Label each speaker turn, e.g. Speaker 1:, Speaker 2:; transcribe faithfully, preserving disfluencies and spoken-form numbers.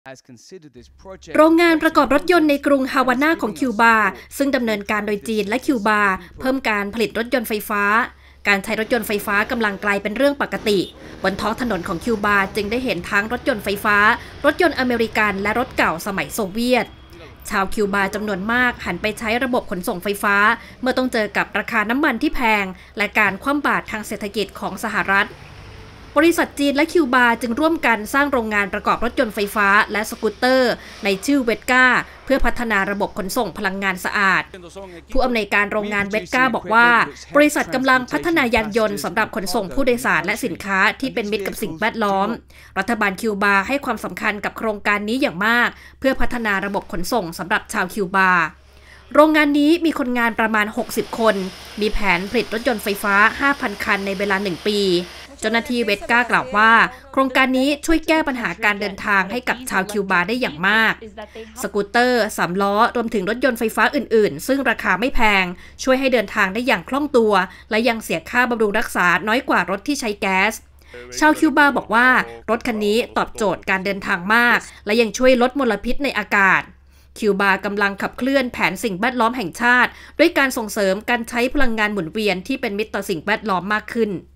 Speaker 1: โรงงานประกอบรถยนต์ในกรุงฮาวาน่าของคิวบาซึ่งดำเนินการโดยจีนและคิวบาเพิ่มการผลิตรถยนต์ไฟฟ้าการใช้รถยนต์ไฟฟ้ากำลังกลายเป็นเรื่องปกติบนท้องถนนของคิวบาจึงได้เห็นทั้งรถยนต์ไฟฟ้ารถยนต์อเมริกันและรถเก่าสมัยโซเวียตชาวคิวบาจำนวนมากหันไปใช้ระบบขนส่งไฟฟ้าเมื่อต้องเจอกับราคาน้ำมันที่แพงและการคว่ำบาตรทางเศรษฐกิจของสหรัฐบริษัทจีนและคิวบาจึงร่วมกันสร้างโรงงานประกอบรถยนต์ไฟฟ้าและสกูตเตอร์ในชื่อเวดก้าเพื่อพัฒนาระบบขนส่งพลังงานสะอาดผู้อำนวยการโรงงานเวดก้าบอกว่าบริษัทกำลังพัฒนายานยนต์สำหรับขนส่งผู้โดยสารและสินค้าที่เป็นมิตรกับสิ่งแวดล้อมรัฐบาลคิวบาให้ความสำคัญกับโครงการนี้อย่างมากเพื่อพัฒนาระบบขนส่งสำหรับชาวคิวบาโรงงานนี้มีคนงานประมาณหกสิบคนมีแผนผลิตรถยนต์ไฟฟ้า ห้าพัน คันในเวลาหนึ่งปีเจ้าหน้าที่เวดก้ากล่าวว่าโครงการนี้ช่วยแก้ปัญหาการเดินทางให้กับชาวคิวบาได้อย่างมากสกูตเตอร์สามล้อรวมถึงรถยนต์ไฟฟ้าอื่นๆซึ่งราคาไม่แพงช่วยให้เดินทางได้อย่างคล่องตัวและยังเสียค่าบำรุงรักษาน้อยกว่ารถที่ใช้แก๊สชาวคิวบาบอกว่ารถคันนี้ตอบโจทย์การเดินทางมากและยังช่วยลดมลพิษในอากาศคิวบากำลังขับเคลื่อนแผนสิ่งแวดล้อมแห่งชาติด้วยการส่งเสริมการใช้พลังงานหมุนเวียนที่เป็นมิตรต่อสิ่งแวดล้อมมากขึ้น